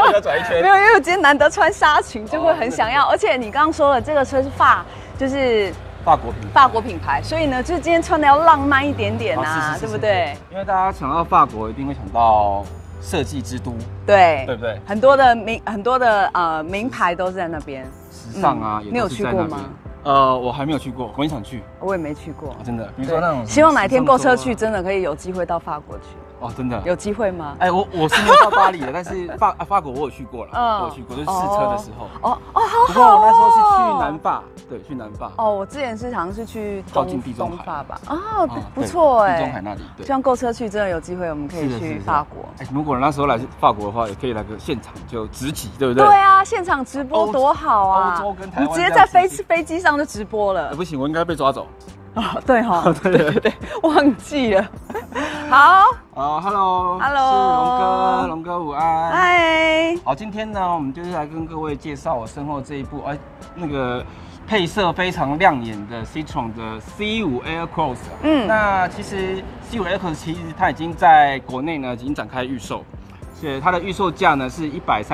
要转一圈。 没有，因为我今天难得穿纱裙，就会很想要。而且你刚刚说了，这个车是就是法国品牌，所以呢，就是今天穿的要浪漫一点点啊，对不对？ 因为大家想到法国，一定会想到设计之都，对不对？ 很多的名牌都是在那边， 时尚啊， 你有去过吗？ 我还没有去过，我很想去。 我也没去过， 真的。比如说那种， 希望哪一天购车去，真的可以有机会到法国去。 哦，真的有机会吗？ 哎，我是没有到巴黎的，但是法国我有去过了，我有去过，就是试车的时候。 好好。 不过我那时候是去南法，对，去南法。 哦，我之前好像是去靠近地中海吧。哦，不错哎， 地中海那里。对， 希望购车去真的有机会，我们可以去法国。 哎，如果那时候来法国的话，也可以来个现场就直击，对不对？ 对啊，现场直播多好啊！ 欧洲跟台湾， 你直接在飞机上就直播了。 不行，我应该被抓走。 对哈，对，忘记了。好 ，Hello，是龙哥午安。 嗨。 好，今天呢，我们就是来跟各位介绍我身后这一部，那个配色非常亮眼的 Citroen 的 C5 Aircross。那其实 C5 Aircross 其实它已经在国内呢已经展开预售，所以它的预售价呢是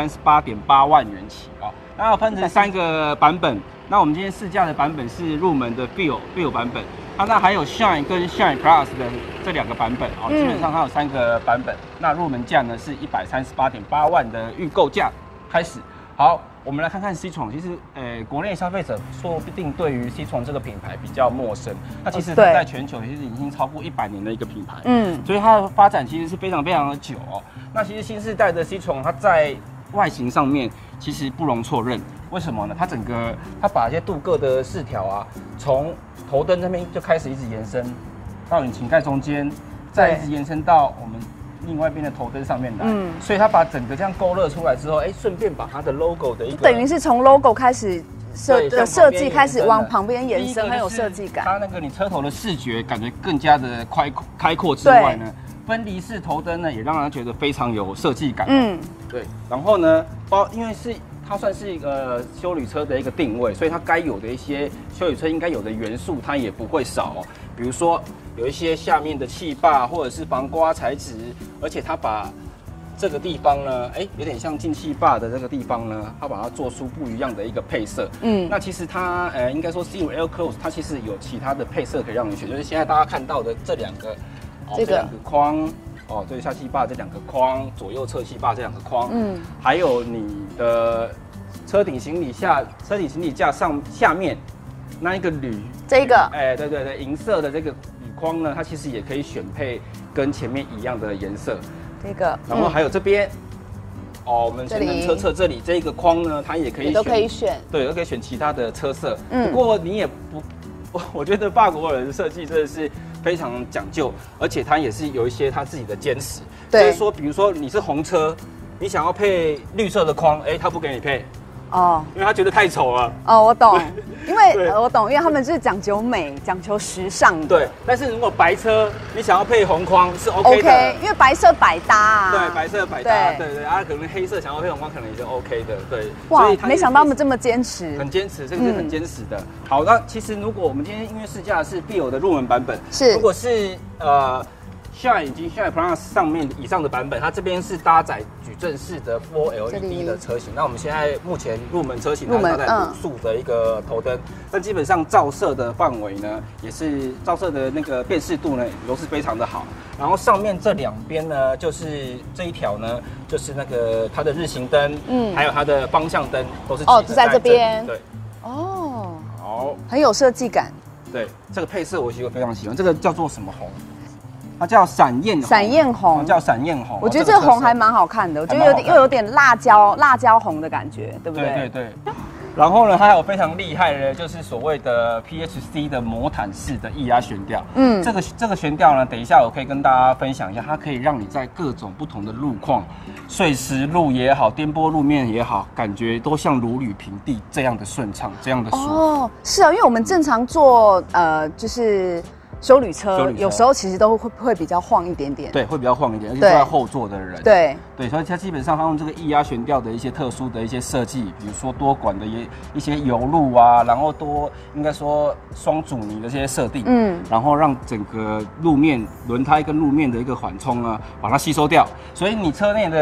138.8万元起啊。那有分成3个版本。那我们今天试驾的版本是入门的 Feel 版本，那还有 Shine 跟 Shine Plus 的这2个版本啊，基本上它有3个版本。那入门价呢是138.8万的预购价开始。好，我们来看看 Citroen。其实，国内消费者说不定对于 Citroen 这个品牌比较陌生。那其实它在全球其实已经超过100年的一个品牌，所以它的发展其实是非常非常的久哦。那其实新世代的 Citroen 它在外形上面其实不容错认，为什么呢？它把一些镀铬的饰条啊，从头灯那边就开始一直延伸到引擎盖中间，再一直延伸到我们另外一边的头灯上面来。所以它把整个这样勾勒出来之后，顺便把它的 logo 的一个， 等于是从 logo 开始设计开始往旁边延伸，很有设计感。 它那个你车头的视觉感觉更加的开阔之外呢，分离式头灯呢也让人觉得非常有设计感。对。然后呢，因为它算是一个休旅车的一个定位，所以它该有的一些休旅车应该有的元素，它也不会少哦。比如说有一些下面的气坝或者是防刮材质，而且它把这个地方呢，有点像进气坝的这个地方呢，它把它做出不一样的一个配色。那其实它应该说 C5 Aircross 它其实有其他的配色可以让你选，就是现在大家看到的这2个，这2个框。对，下气坝这2个框，左右侧气坝这2个框，还有你的车顶行李架下面那一个铝， 这个， 对，银色的这个铝框呢，它其实也可以选配跟前面一样的颜色， 这个， 然后还有这边，我们前门车侧这里这个框呢，它也可以选， 都可以选， 对，都可以选其他的车色，不过你也不，我觉得法国人的设计真的是非常讲究，而且他也是有一些他自己的坚持。所以说，比如说你是红车，你想要配绿色的框，他不给你配。因为他觉得太丑了。 我懂，因为我懂，因为他们就是讲究美，讲求时尚的。 对，但是如果白车你想要配红框是 OK 的， 因为白色百搭啊。 对，白色百搭，对，可能黑色想要配红框可能也是 OK 的，对。 哇，没想到他们这么坚持， 很坚持，这个是很坚持的。好，那其实如果我们今天因为试驾的是 Feel 的入门版本，如果是Shine 以及 Shine Plus 上面以上的版本，它这边是搭载矩阵式的 Full LED 的车型。那我们现在目前入门车型它搭载卤素的一个头灯，但基本上照射的范围呢，也是照射的那个辨识度呢，也都是非常的好。然后上面这2边呢，就是这一条呢，就是那个它的日行灯，还有它的方向灯都是就在这边。 对，好， 很有设计感。 对，这个配色我其实非常喜欢，这个叫做什么红？它叫闪焰红，叫闪焰红。 我觉得这个红还蛮好看的，我觉得又有点辣椒红的感觉，对不对？ 对。然后呢，它还有非常厉害的，就是所谓的 PHC 的魔毯式的液压悬吊。这个悬吊呢，等一下我可以跟大家分享一下，它可以让你在各种不同的路况，碎石路也好，颠簸路面也好，感觉都像如履平地这样的顺畅，这样的舒服。 是啊，因为我们正常做就是休旅车有时候其实都会比较晃一点点， 对，会比较晃一点，而且坐在后座的人， 对， 所以它基本上它用这个液压悬吊的一些特殊的一些设计，比如说多管的一些油路啊，然后应该说双阻尼的这些设定，然后让整个路面轮胎跟路面的一个缓冲啊，把它吸收掉，所以你车内的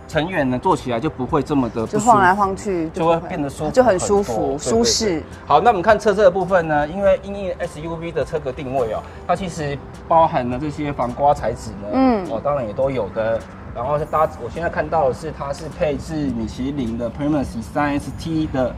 成员呢坐起来就不会这么的就晃来晃去， 就会变得舒服， 就很舒服、舒适。 好，那我们看车侧的部分呢，因为因应 SUV 的车格定位哦，它其实包含了这些防刮材质呢，当然也都有的。然后我现在看到的是它是配置米其林的 Primacy 3ST 的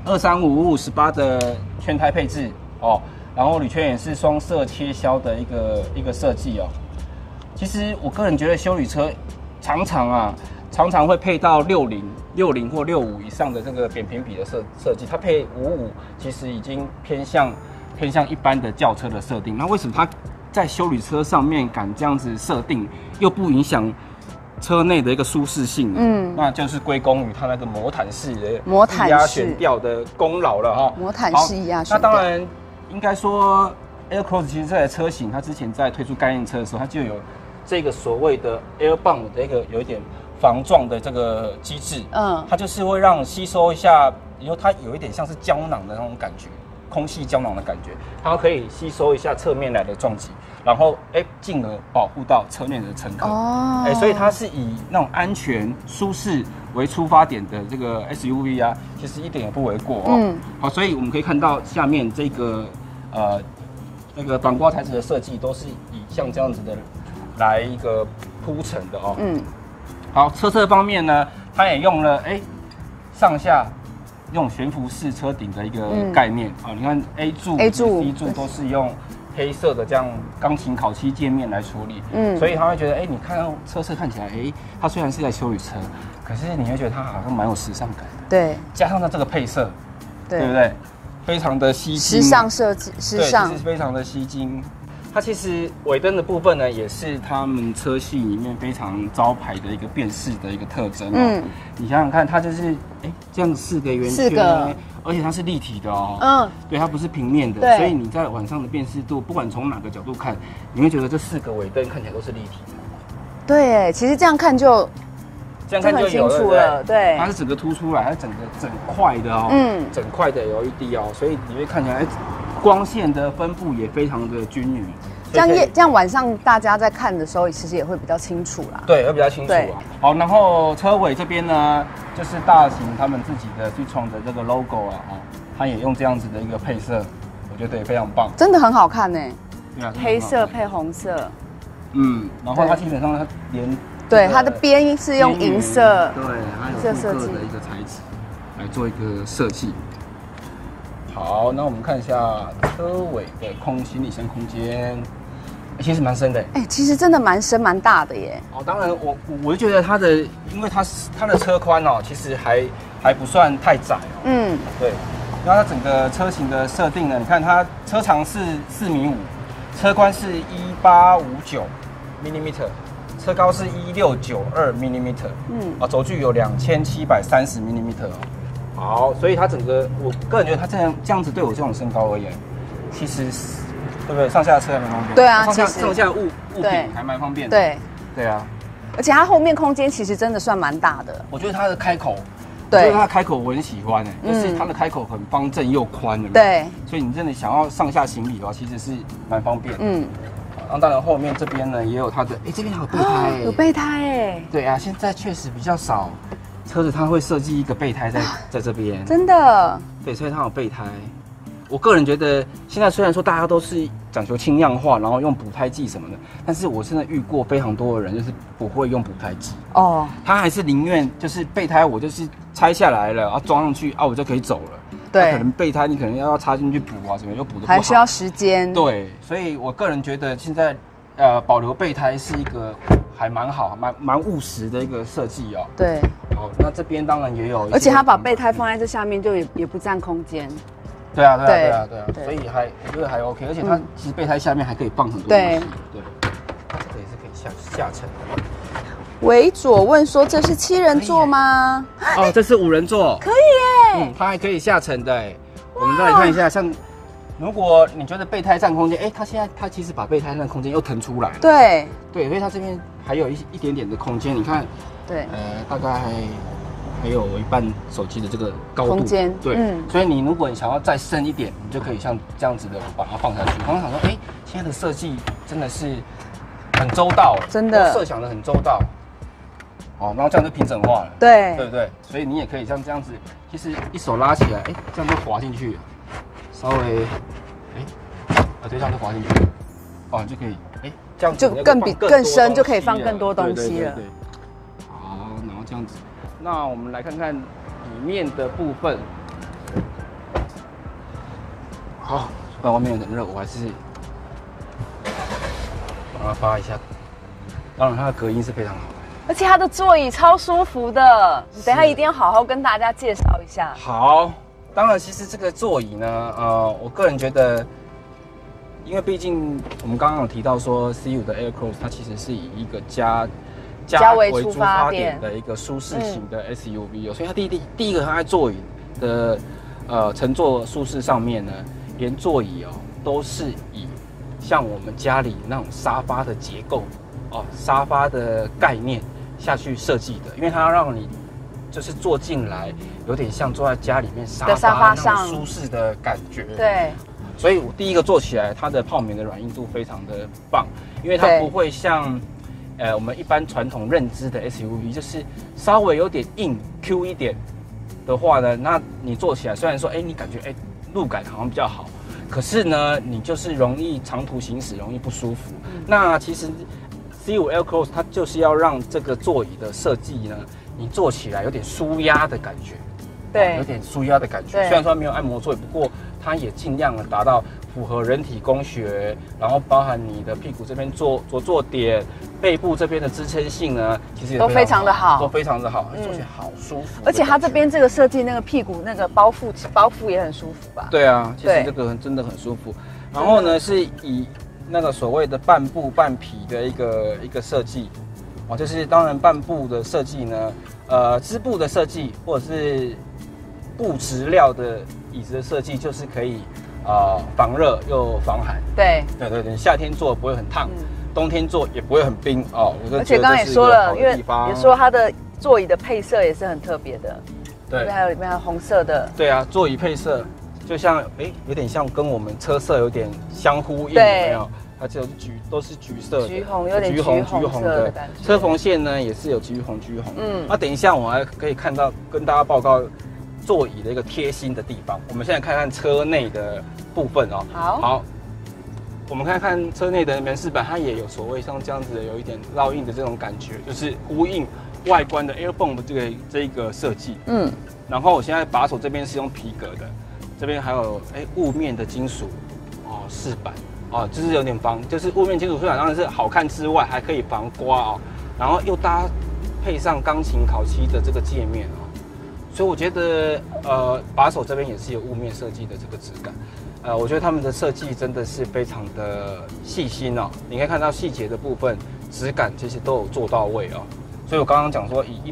235/58的圈胎配置哦，然后铝圈也是双色切削的一个设计哦。其实我个人觉得休旅车常常会配到60或65以上的这个扁平比的设计，它配55其实已经偏向一般的轿车的设定。那为什么它在休旅车上面敢这样子设定，又不影响车内的一个舒适性？那就是归功于它那个魔毯式的液压悬吊的功劳了哈。 魔毯式液压悬吊。那当然应该说 Aircross 其实这台车型，它之前在推出概念车的时候，它就有这个所谓的 Airbond 的一个有一点防撞的这个机制，它就是会让吸收一下，以后它有一点像是胶囊的那种感觉，空气胶囊的感觉，它可以吸收一下侧面来的撞击，然后进而保护到车内的乘客。所以它是以那种安全舒适为出发点的这个 SUV 啊，其实一点也不为过哦。好，所以我们可以看到下面这个那个防刮材质的设计都是以像这样子的来一个铺陈的哦。好，车侧方面呢，它也用了上下用悬浮式车顶的一个概念啊。你看 A 柱、C 柱都是用黑色的这样钢琴烤漆界面来处理，所以他会觉得你看到车侧看起来它虽然是在休旅车，可是你会觉得它好像蛮有时尚感的。 对， 加上它这个配色，对不对？非常的吸睛， 时尚设计，时尚， 其实非常的吸睛。它其实尾灯的部分呢，也是他们车系里面非常招牌的一个辨识的一个特征哦。你想想看，它就是这样4个圆圈，而且它是立体的哦。对，它不是平面的，所以你在晚上的辨识度，不管从哪个角度看，你会觉得这4个尾灯看起来都是立体的。 对，其实这样看就很清楚了。对， 它是整个凸出来，它整块的哦，整块的 LED 哦，所以你会看起来光线的分布也非常的均匀。 这样晚上大家在看的时候，其实也会比较清楚啦。 对，会比较清楚啊。好，然后车尾这边呢，就是大型他们自己的Citroën的这个 logo 啊，它也用这样子的一个配色，我觉得也非常棒， 真的很好看呢。 对啊， 黑色配红色。 然后它基本上它连它的边是用银色， 对，还有复刻的一个材质来做一个设计。好，那我们看一下车尾的行李箱空间，其实蛮深的。 其实真的蛮深蛮大的耶。 当然我就觉得它的，因为它的车宽其实还不算太窄哦。对。然后它整个车型的设定呢，你看它车长是4.5米，车宽是1859 mm， 车高是1692 mm， 轴距有2730 mm 哦。好，所以它整个，我个人觉得它这样子对我这种身高而言，其实对不对？上下车还蛮方便。 对啊， 上下物品还蛮方便的。对啊。 而且它后面空间其实真的算蛮大的。 我觉得它的开口，就是它的开口我很喜欢就是它的开口很方正又宽的。 对。所以你真的想要上下行李的话，其实是蛮方便的。然后当然后面这边呢也有它的，这边还有备胎。 有备胎对啊，现在确实比较少。车子它会设计一个备胎在这边， 真的。 对，所以它有备胎。我个人觉得，现在虽然说大家都是讲求轻量化，然后用补胎剂什么的，但是我真的遇过非常多的人，就是不会用补胎剂他还是宁愿就是备胎，我就是拆下来了，然后装上去我就可以走了。对，可能备胎你可能要插进去补什么又补的不好， 还需要时间。 对，所以我个人觉得现在保留备胎是一个还蛮好、蛮务实的一个设计哦。 对。 好，那这边当然也有， 而且它把备胎放在这下面，就也不占空间。 对啊，所以我觉得还 OK， 而且它其实备胎下面还可以放很多东西。对，它这个也是可以下沉的。 维佐问说：“这是7人座吗？” 这是5人座， 可以耶。 它还可以下沉的。我们再来看一下，像如果你觉得备胎占空间，它其实把备胎那空间又腾出来了。对，所以它这边还有一点点的空间，你看。对，大概还有一半手机的这个高度空间。对，所以你如果你想要再深一点，你就可以像这样子的把它放下去。我想说，现在的设计真的是很周到，真的设想的很周到。 哦，然后这样就平整化了， 对不对？所以你也可以像这样子，其实一手拉起来，哎，这样就滑进去了，稍微，对，这样就滑进去了，哦，就可以，这样就更深，就可以放更多东西了。 对。好，然后这样子，那我们来看看里面的部分。好，不然外面很热，我还是把它发一下。当然，它的隔音是非常好的， 而且它的座椅超舒服的。你等一下一定要好好跟大家介绍一下。 好，当然，其实这个座椅呢，我个人觉得，因为毕竟我们刚刚有提到说 C5的 Aircross 它其实是以一个家为出发点的一个舒适型的 SUV 所以它第一个它在座椅的乘坐舒适上面呢，连座椅都是以像我们家里那种沙发的结构沙发的概念下去设计的，因为它要让你就是坐进来有点像坐在家里面沙发上舒适的感觉。 对。 所以我第一个坐起来，它的泡棉的软硬度非常的棒，因为它不会像我们一般传统认知的 SUV， 就是稍微有点硬 Q 一点的话呢，那你坐起来虽然说你感觉路感好像比较好，可是呢你就是容易长途行驶容易不舒服。那其实 C5 Aircross 它就是要让这个座椅的设计呢，你坐起来有点舒压的感觉， 对， 有点舒压的感觉。虽然说没有按摩座椅，不过它也尽量的达到符合人体工学，然后包含你的屁股这边着坐点、背部这边的支撑性呢，其实也都非常的好， 都非常的好，坐起来好舒服。 而且它这边这个设计，那个屁股那个包覆也很舒服吧？ 对啊，其实这个真的很舒服。然后呢，是以那个所谓的半布半皮的一个设计，就是当然半布的设计呢，织布的设计或者是布质料的椅子的设计，就是可以防热又防寒。 对， 夏天坐不会很烫，冬天坐也不会很冰而且刚刚也说了，因为也说它的座椅的配色也是很特别的，对，还有里面还有红色的。 对啊，座椅配色就像有点像跟我们车色有点相呼应，有没有？它就都是橘色的， 橘红有点橘红的感觉。 车缝线呢也是有橘红。等一下我还可以看到跟大家报告座椅的一个贴心的地方。我们现在看看车内的部分好，我们看看车内的门饰板，它也有所谓像这样子的有一点烙印的这种感觉，就是呼应外观的 Airbone 的这个设计。然后我现在把手这边是用皮革的，这边还有雾面的金属饰板就是有点防，就是雾面金属饰板当然是好看之外，还可以防刮然后又搭配上钢琴烤漆的这个界面所以我觉得把手这边也是有雾面设计的这个质感。我觉得他们的设计真的是非常的细心你可以看到细节的部分、质感这些都有做到位所以我刚刚讲说，以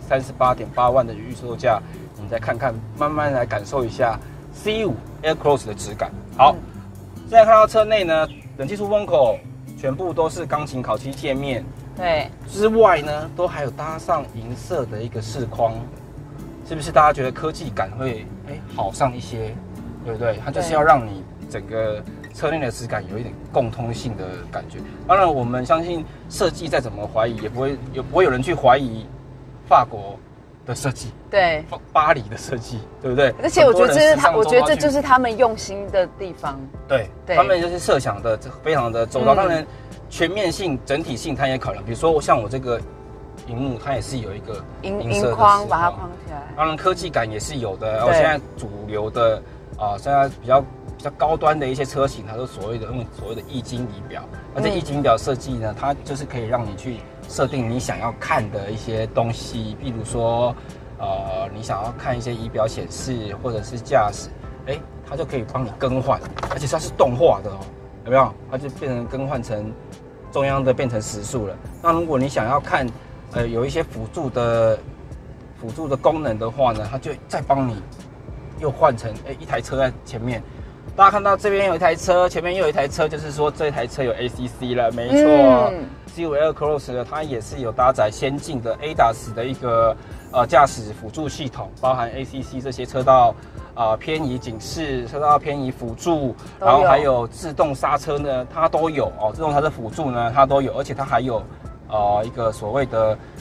138.8万的预售价，你再看看，慢慢来感受一下 C5 Aircross 的质感。好，现在看到车内呢，冷气出风口全部都是钢琴烤漆界面， 对， 之外呢，都还有搭上银色的一个饰框，是不是大家觉得科技感会好上一些？对不对？它就是要让你整个车内的质感有一点共通性的感觉。当然，我们相信设计再怎么怀疑，也不会有人去怀疑法国的设计， 对， 巴黎的设计，对不对？ 而且我觉得这就是他们用心的地方。 对，他们就是设想的非常的周到。当然，全面性、整体性，它也考量。比如说，像我这个荧幕，它也是有一个银框把它框起来。 当然，科技感也是有的。现在主流的。现在比较高端的一些车型，它都所谓的液晶仪表。那这液晶仪表设计呢，它就是可以让你去设定你想要看的一些东西，比如说你想要看一些仪表显示或者是驾驶，它就可以帮你更换，而且它是动画的有没有？它就变成更换成中央的变成时速了。那如果你想要看有一些辅助的功能的话呢，它就再帮你。又换成一台车在前面，大家看到这边有一台车，前面又有一台车，就是说这台车有 ACC 了，没错。C5 Aircross 呢，它也是有搭载先进的 ADAS 的一个驾驶辅助系统，包含 ACC 这些车道偏移警示、车道偏移辅助，然后还有自动刹车呢，它都有自动刹车辅助呢，它都有，而且它还有一个所谓的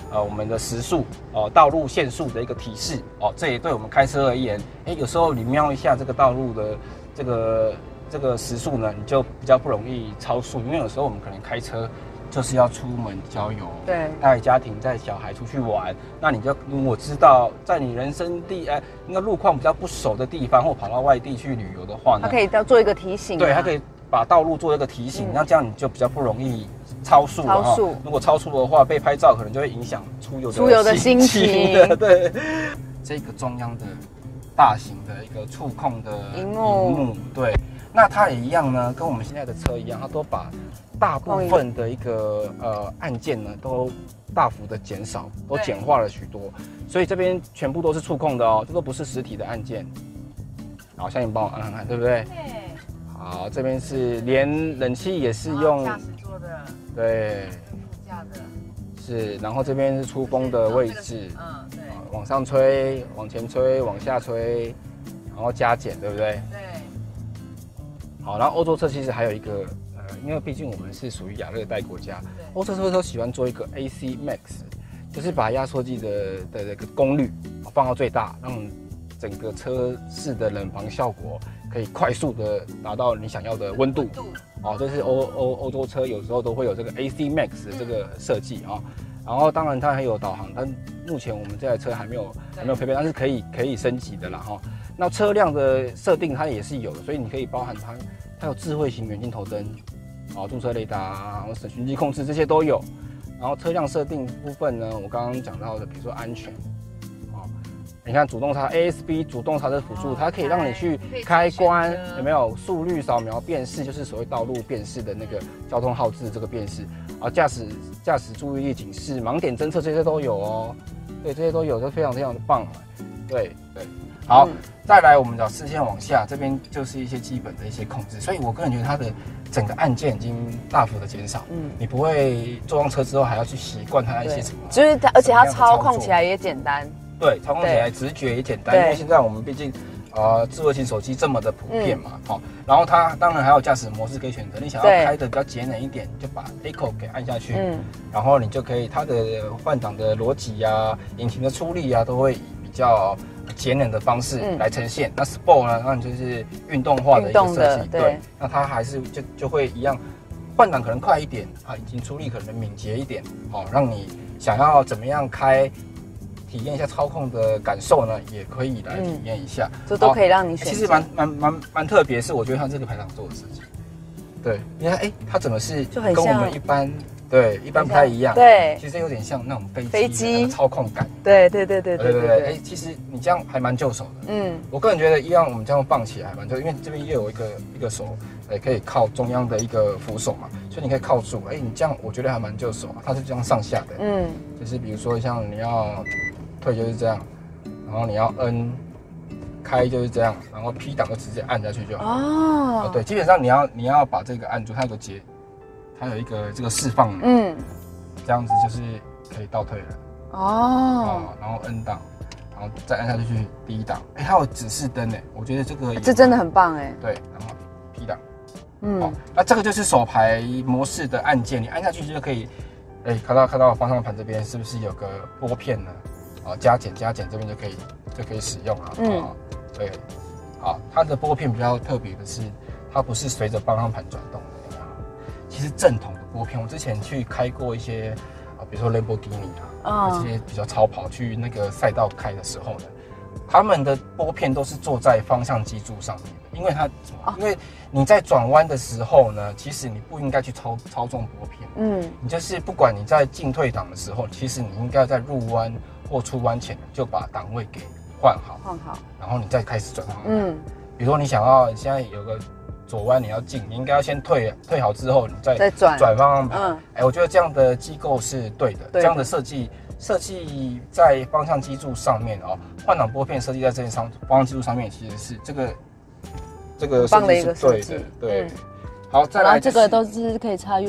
我们的时速道路限速的一个提示这也对我们开车而言，有时候你瞄一下这个道路的这个时速呢，你就比较不容易超速，因为有时候我们可能开车就是要出门郊游， 对， 带家庭带小孩出去玩，那你就如果知道在你人生那个路况比较不熟的地方，或跑到外地去旅游的话呢， 它可以做一个提醒， 对，它可以把道路做一个提醒，那这样你就比较不容易超速。如果超速的话，被拍照可能就会影响出游的心情。对，这个中央的大型的一个触控的萤幕，对，那它也一样呢，跟我们现在的车一样，它都把大部分的一个按键呢都大幅的减少，都简化了许多，所以这边全部都是触控的哦，这都不是实体的按键。好，像你帮我按看看，对不对？好，这边是连冷气也是用驾驶座的， 对， 副驾的， 是，然后这边是出风的位置， 对， 往上吹，往前吹，往下吹，然后加减，对不对？ 对。 好，然后欧洲车其实还有一个，因为毕竟我们是属于亚热带国家，欧洲车都喜欢做一个 AC Max， 就是把压缩机的这个功率放到最大，让整个车室的冷房效果可以快速的达到你想要的温度。这是欧洲车有时候都会有这个 AC Max 的这个设计啊。然后当然它还有导航，但目前我们这台车还没有配备，但是可以升级的啦哈。那车辆的设定它也是有的，所以你可以包含它有智慧型远近头灯，驻车雷达，然后循迹控制这些都有。然后车辆设定部分呢，我刚刚讲到的，比如说安全。你看主动刹 ASB 主动刹车辅助，它可以让你去开关，有没有速率扫描辨识，就是所谓道路辨识的那个交通号志这个辨识驾驶注意力警示、盲点侦测这些都有哦。对，这些都有，这非常非常的棒。对。好，再来我们找视线往下，这边就是一些基本的一些控制，所以我个人觉得它的整个按键已经大幅的减少。你不会坐上车之后还要去习惯它一些什么， 就是而且它操控起来也简单。 对，操控起来直觉也简单，因为现在我们毕竟智慧型手机这么的普遍嘛，然后它当然还有驾驶模式可以选择，你想要开的比较节能一点，就把 Eco 给按下去，然后你就可以它的换挡的逻辑啊、引擎的出力啊，都会以比较节能的方式来呈现。那 Sport 呢，那就是运动化的一个设计，对，那它还是就会一样，换挡可能快一点引擎出力可能敏捷一点，让你想要怎么样开。体验一下操控的感受呢，也可以来体验一下， 这都可以让你选择。 其实蛮特别，是我觉得它这个排挡座的设计，对，你看，它怎么是跟我们一般不太一样？对，其实有点像那种飞机的操控感。对。其实你这样还蛮就手的。我个人觉得一样，我们这样放起来还蛮就，因为这边也有一个手，可以靠中央的一个扶手嘛，所以你可以靠住。你这样我觉得还蛮就手，它是这样上下的。就是比如说像你要退就是这样，然后你要N开就是这样，然后 P 档就直接按下去就好。对，基本上你要把这个按住，它有一个这个释放，这样子就是可以倒退了。然后 N 档，然后再按下去第一档，它有指示灯我觉得这真的很棒对， 然后 P 档，那这个就是手排模式的按键，你按下去就可以，看到方向盘这边是不是有个拨片呢？加减这边就可以使用对，它的拨片比较特别的是，它不是随着方向盘转动的，其实正统的拨片，我之前去开过一些比如说 Lamborghini 这些比较超跑去那个赛道开的时候呢，他们的拨片都是坐在方向基柱上面的，因为你在转弯的时候呢，其实你不应该去操纵拨片，你就是不管你在进退档的时候，其实你应该在入弯或出弯前就把档位给换好，然后你再开始转方向盘。比如说你现在有个左弯你要进，你应该要先退好之后，你再转方向盘。我觉得这样的机构是对的，这样的设计在方向基柱上面换挡拨片设计在这方向基柱上面，其实是这个设计是对的，对。好，再来这个都是可以插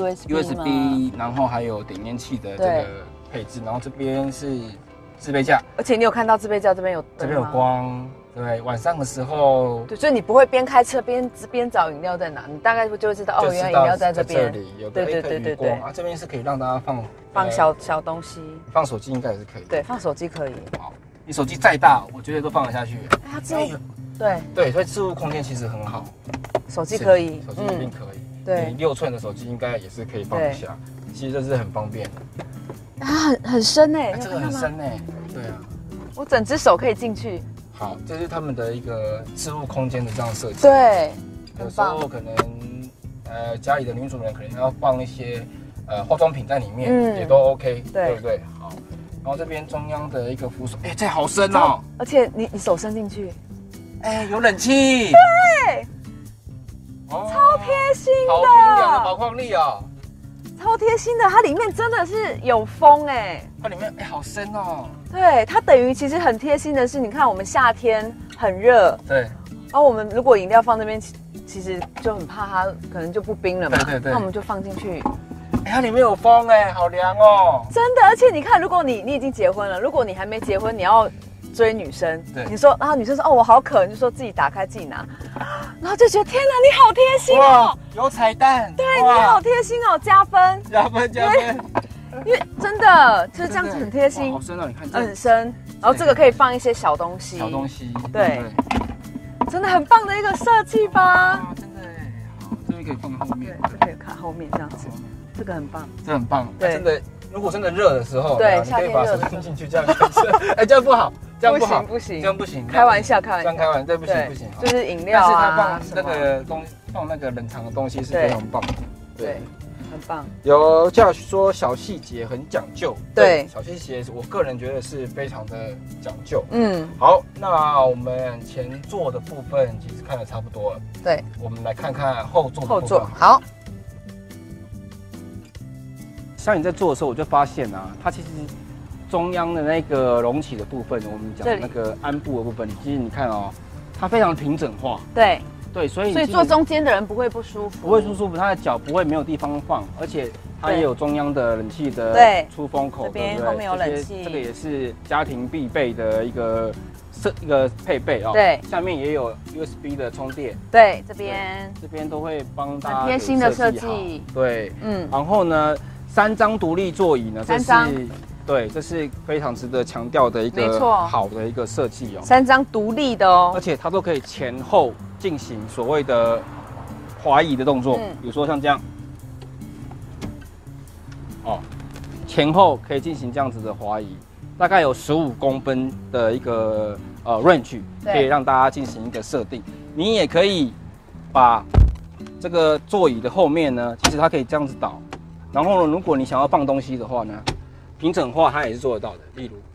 USB， 然后还有点烟器的这个配置，然后这边是置杯架， 而且你有看到置杯架这边有光， 对，晚上的时候， 对，所以你不会边开车边找饮料在哪，你大概就会知道哦，原来饮料在这边。 这里有个对啊，这边是可以让大家放小东西， 放手机应该也是可以。 对，放手机可以。 好，你手机再大，我觉得都放得下去。 它置物，对， 所以置物空间其实很好。 手机可以， 手机一定可以。 对， 你6寸的手机应该也是可以放得下。其实这是很方便的。 它很深哎， 这个很深哎，对啊。 我整只手可以进去。 好，这是他们的一个置物空间的这样设计。 对， 有时候可能家里的女主人可能要放一些化妆品在里面，也都 OK， 对不对？好，然后这边中央的一个扶手，这好深哦， 而且你手伸进去， 有冷气， 对，超贴心的， 好冰凉的宝矿力哦。 超贴心的，它里面真的是有风哎， 它里面好深哦。 对，它等于其实很贴心的是，你看我们夏天很热， 对， 然后我们如果饮料放那边，其实就很怕它可能就不冰了嘛， 对， 那我们就放进去。 它里面有风哎，好凉哦。 真的，而且你看，如果你已经结婚了，如果你还没结婚，你要追女生，你说，然后女生说哦我好渴，你就说自己打开自己拿，然后就觉得天哪，你好贴心哦， 有彩蛋， 对你好贴心哦，加分，因为真的就是这样子很贴心， 好深哦，你看很深，然后这个可以放一些小东西，对，真的很棒的一个设计吧， 真的好，这边可以放后面， 对，可以看后面这样子，这个很棒， 这很棒，真的。如果真的热的时候， 对， 你可以把手伸进去这样开车，这样不好，这样不好， 不行， 这样不行， 开玩笑， 这样开玩笑，不行， 就是饮料啊， 但是它放那个冷藏的东西是非常棒的， 对，很棒。 有Josh说小细节很讲究， 对， 小细节我个人觉得是非常的讲究。好，那我们前座的部分其实看得差不多了， 对， 我们来看看后座的部分。 后座好。 像你在做的时候，我就发现啊，它其实中央的那个隆起的部分，我们讲那个鞍部的部分，其实你看哦，它非常平整化。对，所以坐中间的人不会不舒服， 不会不舒服，他的脚不会没有地方放，而且它也有中央的冷气的出风口， 这边后面有冷气， 这个也是家庭必备的一个配备哦。 对， 下面也有 USB 的充电。 对，这边都会帮大家很贴心的设计。 对，然后呢，3张独立座椅呢，这是非常值得强调的一个好的一个设计哦。 3张独立的哦， 而且它都可以前后进行所谓的滑移的动作，比如说像这样，前后可以进行这样子的滑移，大概有15公分的一个range， 可以让大家进行一个设定。你也可以把这个座椅的后面呢，其实它可以这样子倒，然后呢，如果你想要放东西的话呢，平整化它也是做得到的。例如，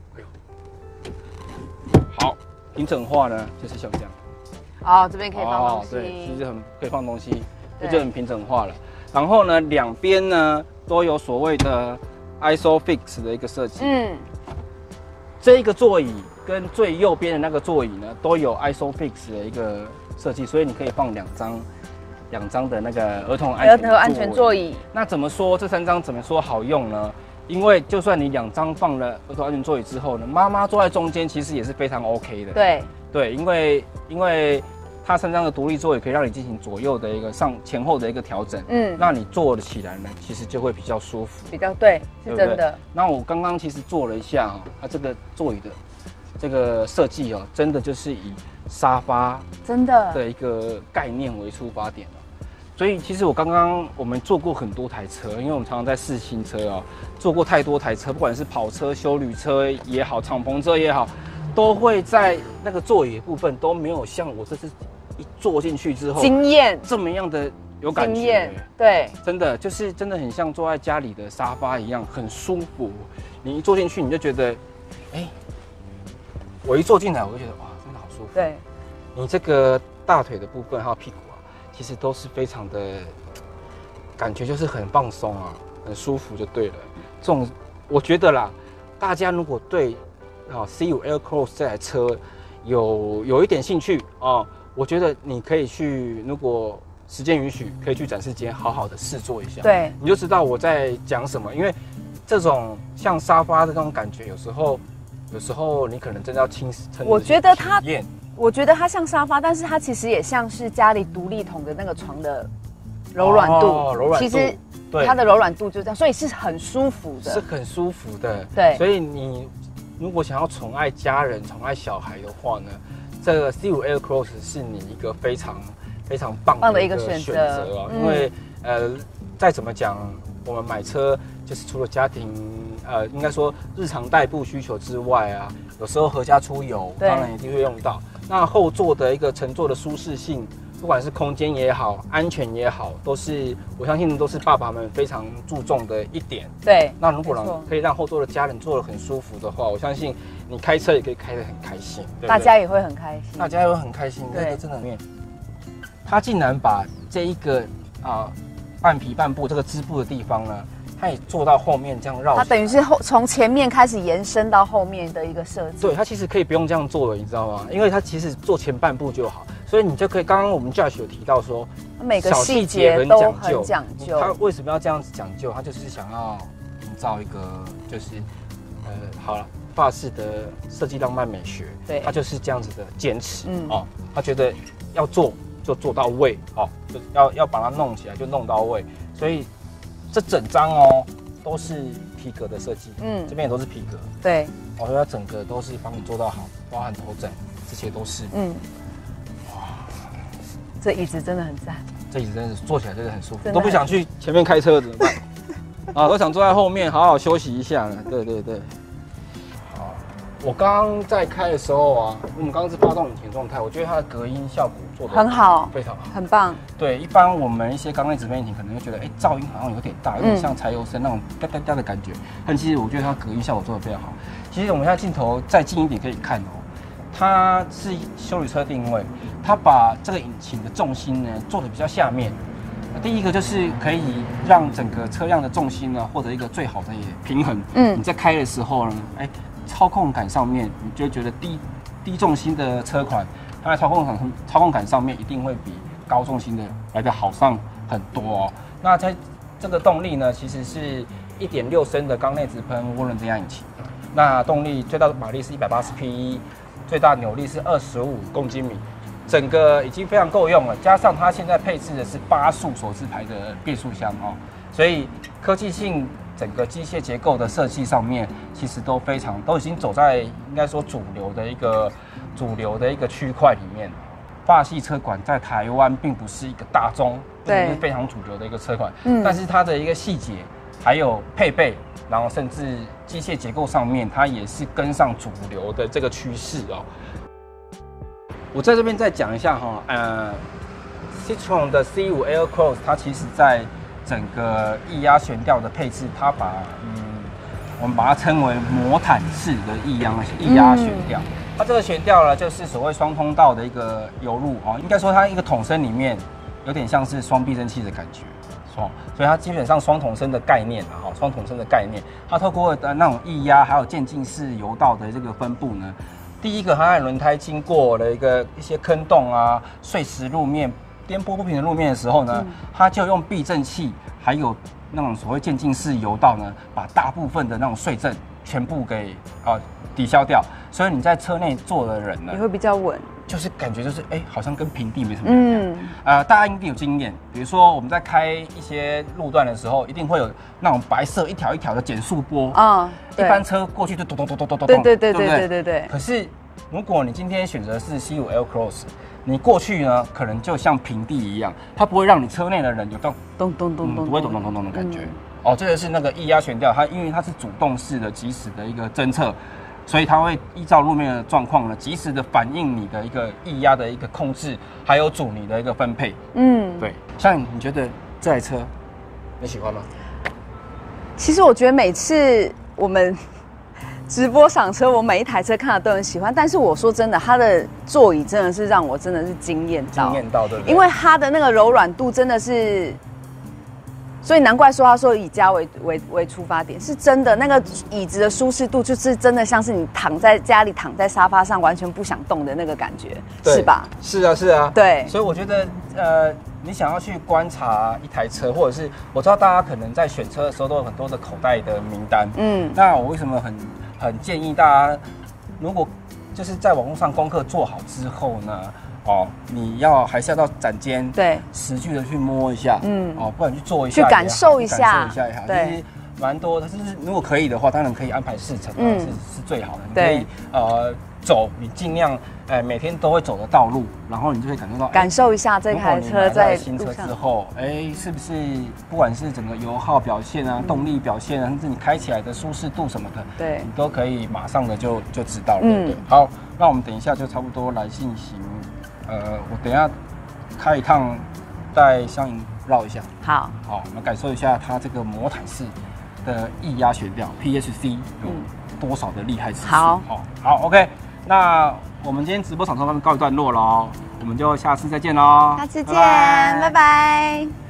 好，平整化呢就是像这样。 这边可以放东西， 对，其实可以放东西，这就很平整化了。然后呢，两边呢都有所谓的 ISOFIX 的一个设计。这一个座椅跟最右边的那个座椅呢，都有 ISOFIX 的一个设计，所以你可以放两张的那个儿童安全座椅。那怎么说这3张怎么说好用呢？因为就算你2张放了儿童安全座椅之后呢，妈妈坐在中间其实也是非常 OK 的。对，因为它3张的独立座椅可以让你进行左右的一个前后的一个调整，让你坐得起来呢，其实就会比较舒服， 比较对，是真的。 那我刚刚其实做了一下它这个座椅的这个设计真的就是以沙发的一个概念为出发点。所以其实我们坐过很多台车，因为我们常常在试新车坐过太多台车，不管是跑车、休旅车也好，敞篷车也好，都会在那个座椅的部分都没有像我这次一坐进去之后惊艳这么样的有感觉。 对， 真的就是真的很像坐在家里的沙发一样，很舒服。你一坐进去，你就觉得，我一坐进来我就觉得哇，真的好舒服。 对， 你这个大腿的部分还有屁股其实都是非常的感觉，就是很放松很舒服就对了。这种我觉得啦，大家如果对C5 Aircross 这台车有一点兴趣我觉得你可以去，如果时间允许，可以去展示间好好的试坐一下。 对， 你就知道我在讲什么。因为这种像沙发的那种感觉，有时候有时候你可能真的要亲身。 我觉得它像沙发，但是它其实也像是家里独立筒的那个床的柔软度。其实它的柔软度就这样，所以是很舒服的。 是很舒服的。 对。 所以你如果想要宠爱家人、宠爱小孩的话呢，这个 C5 Air Cross 是你一个非常棒的一个选择啊。因为再怎么讲，我们买车就是除了家庭应该说日常代步需求之外啊，有时候合家出游，当然一定会用到。那后座的一个乘坐的舒适性，不管是空间也好，安全也好，我相信都是爸爸们非常注重的一点。 对。 那如果可以让后座的家人坐得很舒服的话，我相信你开车也可以开得很开心，对不对？ 大家也会很开心。 大家也会很开心。对，真的很。他竟然把这一个半皮半部这个织布的地方呢，它也做到后面这样绕。它等于是从前面开始延伸到后面的一个设计。 对，它其实可以不用这样做了，你知道吗？因为它其实做前半部就好，所以你就可以。刚刚我们 Josh 有提到说， 每个细节都很讲究。 他为什么要这样子讲究？他就是想要营造一个就是好了法式的设计浪漫美学。对，他就是这样子的坚持。他觉得要做就做到位，就要把它弄起来就弄到位，所以这整张都是皮革的设计，这边也都是皮革， 对， 所以它整个都是帮你做到好，包含头枕，这些都是， 哇，这椅子真的很赞， 这椅子真的是坐起来真的很舒服，都不想去前面开车怎么办？都想坐在后面好好休息一下呢，对。我刚刚在开的时候啊，我们刚刚是发动引擎状态，我觉得它的隔音效果做得很好， 非常好， 很棒。 对，一般我们一些缸内直喷引擎可能会觉得，噪音好像有点大，有点像柴油声那种哒哒哒的感觉。但其实我觉得它隔音效果做得非常好。其实我们现在镜头再近一点可以看它是休旅车定位，它把这个引擎的重心呢做得比较下面。第一个就是可以让整个车辆的重心呢获得一个最好的平衡。你在开的时候呢，操控感上面，你就会觉得低重心的车款，它在操控感上面一定会比高重心的来得好上很多那在这个动力呢，其实是 1.6 升的缸内直喷涡轮增压引擎。那动力最大的马力是180匹，最大扭力是25公斤米，整个已经非常够用了。加上它现在配置的是8速手自排的变速箱所以科技性。整个机械结构的设计上面，其实都已经走在应该说主流的一个区块里面。法系车款在台湾并不是一个大众，并不是非常主流的一个车款，但是它的一个细节，还有配备，然后甚至机械结构上面，它也是跟上主流的这个趋势我在这边再讲一下Citroen 的 C5 Air Cross， 它其实在整个液压悬吊的配置，它我们把它称为魔毯式的液压悬吊。它这个悬吊呢，就是所谓双通道的一个油路应该说它一个筒身里面有点像是双避震器的感觉，所以它基本上双筒身的概念双筒身的概念，它透过那种液压还有渐进式油道的这个分布呢，第一个它的轮胎经过了一些坑洞碎石路面。颠簸不平的路面的时候呢，它就用避震器，还有那种所谓渐进式油道呢，把大部分的那种碎震全部给抵消掉，所以你在车内坐的人呢， 也会比较稳， 就是感觉就是好像跟平地没什么两样。大家一定有经验，比如说我们在开一些路段的时候，一定会有那种白色一条一条的减速波一般车过去就咚咚咚咚咚咚，对。可是如果你今天选择是 C5 Air Cross，你过去呢，可能就像平地一样，它不会让你车内的人有咚咚咚咚咚，不会咚咚咚咚的感觉。这个是那个液压悬吊，它因为它是主动式的、即时的一个侦测，所以它会依照路面的状况呢，及时的反映你的一个液压的一个控制，还有阻尼的一个分配。对。像你觉得这台车你喜欢吗？ 其实我觉得每次我们直播赏车，我每一台车看了都很喜欢，但是我说真的，它的座椅真的是让我真的是惊艳到，对不对？因为它的那个柔软度真的是，所以难怪说他说以家为出发点，是真的那个椅子的舒适度，就是真的像是你躺在家里躺在沙发上完全不想动的那个感觉，是吧？ 是啊， 对。 所以我觉得你想要去观察一台车，或者是我知道大家可能在选车的时候都有很多的口袋的名单，那我为什么很建议大家如果就是在网络上功课做好之后呢，你还是要到展间，对，实际的去摸一下，不管去做一下， 去感受一下， 对。蛮多，但是如果可以的话，当然可以安排试乘，是最好的。你可以走，你尽量每天都会走的道路，然后你就会感受一下这台车在新车之后，是不是不管是整个油耗表现啊、动力表现啊，甚至你开起来的舒适度什么的，对，你都可以马上的就知道了。对，好，那我们等一下就差不多来进行，我等一下开一趟，带香盈绕一下。好，我们感受一下它这个魔毯式的液压悬吊 PHC 有多少的厉害指数？好 ，OK， 那我们今天直播场上告一段落喽，我们就下次再见喽， 下次见，拜拜。